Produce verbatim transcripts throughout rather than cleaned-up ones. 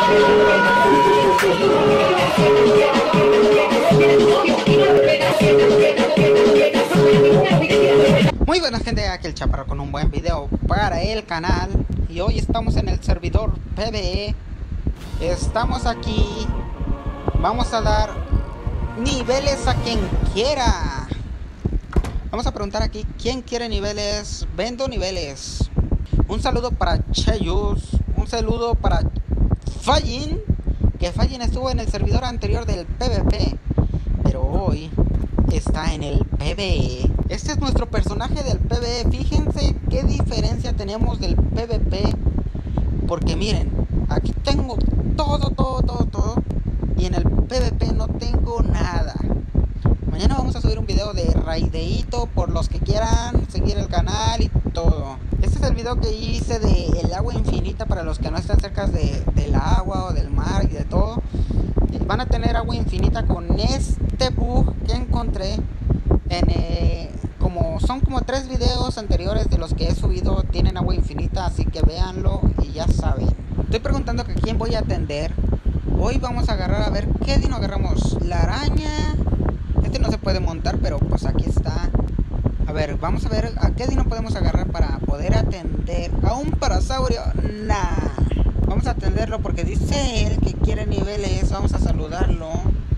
Muy buena gente, aquí el Chaparro con un buen video para el canal. Y hoy estamos en el servidor P V E. Estamos aquí. Vamos a dar niveles a quien quiera. Vamos a preguntar aquí quién quiere niveles. Vendo niveles. Un saludo para Cheyus. Un saludo para Fallin, que Fallin estuvo en el servidor anterior del P V P, pero hoy está en el P V E. Este es nuestro personaje del P V E. Fíjense qué diferencia tenemos del P V P, porque miren, aquí tengo todo, todo, todo, todo, y en el P V P no tengo nada. Mañana vamos a subir un video de raideíto por los que quieran seguir el canal y todo. Este es el video que hice de el agua infinita para los que no están cerca de, del agua o del mar y de todo. Van a tener agua infinita con este bug que encontré en eh, como son como tres videos anteriores de los que he subido. Tienen agua infinita, así que véanlo y ya saben. Estoy preguntando que quién voy a atender. Hoy vamos a agarrar, a ver qué dino agarramos. La araña. Este no se puede montar, pero pues aquí está. A ver, vamos a ver a qué dino podemos agarrar para poder atender a un parasaurio. Nah. Vamos a atenderlo porque dice él que quiere niveles. Vamos a saludarlo.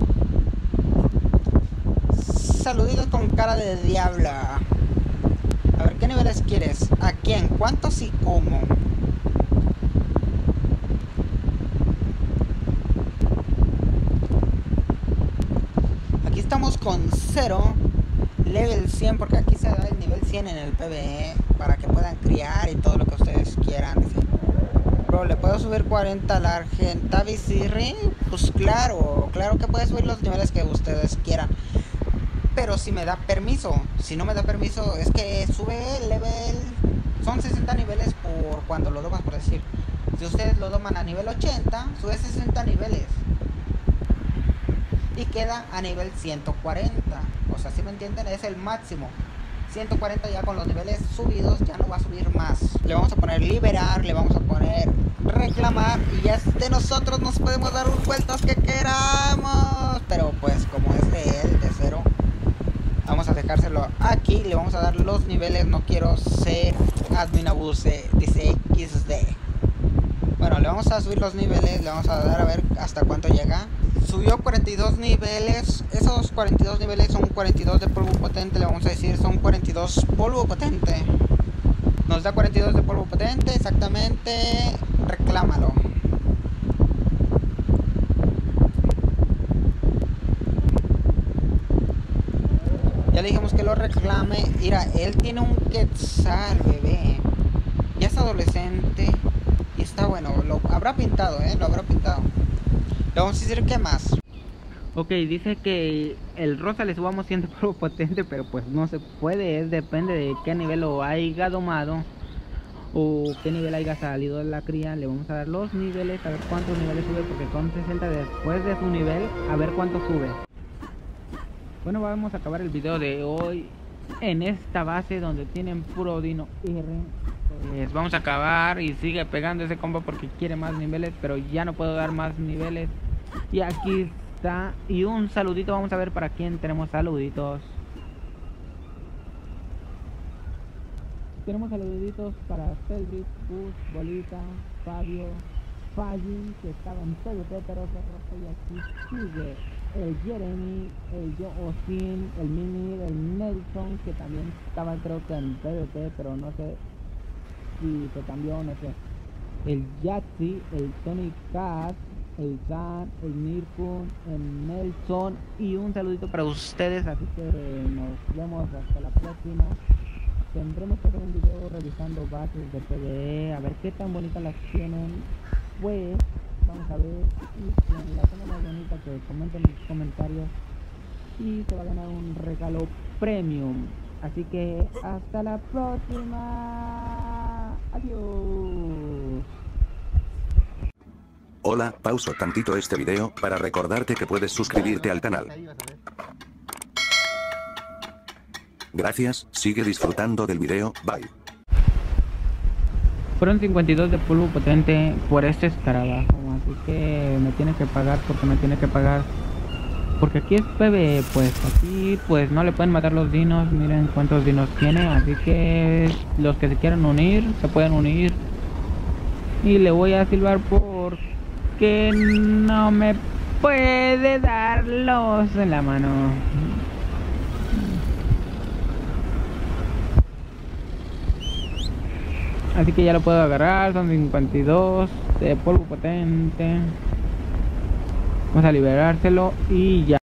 Saluditos con cara de diabla. A ver, ¿qué niveles quieres? ¿A quién? ¿Cuántos y cómo? Aquí estamos con cero. Level cien, porque aquí se da el nivel cien en el P V E para que puedan criar y todo lo que ustedes quieran. Dice, bro, ¿le puedo subir cuarenta a la Argenta Visirri? Pues claro, claro que puede subir los niveles que ustedes quieran, pero si me da permiso. Si no me da permiso, es que sube el level. Son sesenta niveles por cuando lo domas, por decir. Si ustedes lo doman a nivel ochenta, sube sesenta niveles y queda a nivel ciento cuarenta. O sea, si me entienden, es el máximo. ciento cuarenta ya con los niveles subidos, ya no va a subir más. Le vamos a poner liberar, le vamos a poner reclamar, y ya de nosotros nos podemos dar un vueltas que queramos. Pero pues como es de él, de cero, vamos a dejárselo aquí. Le vamos a dar los niveles. No quiero ser admin abuse, dice equis de. Bueno, le vamos a subir los niveles. Le vamos a dar a ver hasta cuánto llega. Subió cuarenta y dos niveles. Esos cuarenta y dos niveles son cuarenta y dos de polvo potente. Le vamos a decir son cuarenta y dos polvo potente. Nos da cuarenta y dos de polvo potente, exactamente. Reclámalo. Ya le dijimos que lo reclame. Mira, él tiene un quetzal, bebé. Ya es adolescente y está bueno. Lo habrá pintado, eh. Lo habrá pintado. Le vamos a decir qué más. Ok, dice que el rosa le subamos cien de polvo potente, pero pues no se puede. Es depende de qué nivel lo haya domado o qué nivel haya salido de la cría. Le vamos a dar los niveles, a ver cuántos niveles sube, porque con sesenta después de su nivel, a ver cuánto sube. Bueno, vamos a acabar el video de hoy en esta base donde tienen puro dino R. Pues vamos a acabar y sigue pegando ese combo porque quiere más niveles, pero ya no puedo dar más niveles. Y aquí está. Y un saludito, vamos a ver para quién tenemos saluditos. Tenemos saluditos para Cedric, Gus, Bolita, Fabio, Fallin, que estaba en P V P pero se rojo, y aquí sigue el Jeremy, el Joe Austin, el Mini, el Nelson, que también estaba creo que en P V P, pero no sé si se cambió, no sé. El Yatsi, el Tony Cat, el Zan, el Mirkun, el Nelson, y un saludito para ustedes. Así que nos vemos hasta la próxima. Tendremos que hacer un video revisando bases de P V E, a ver qué tan bonitas las tienen. Pues vamos a ver, y si la tengo más bonita, que comenten en los comentarios y se va a ganar un regalo premium. Así que hasta la próxima. Adiós. Hola, pauso tantito este video para recordarte que puedes suscribirte al canal. Gracias, sigue disfrutando del video, bye. Fueron cincuenta y dos de polvo potente por este escarabajo, así que me tiene que pagar porque me tiene que pagar. Porque aquí es PvE, pues aquí pues no le pueden matar los dinos. Miren cuántos dinos tiene, así que los que se quieran unir, se pueden unir. Y le voy a silbar porque no me puede darlos en la mano. Así que ya lo puedo agarrar, son cincuenta y dos de polvo potente. Vamos a liberárselo y ya.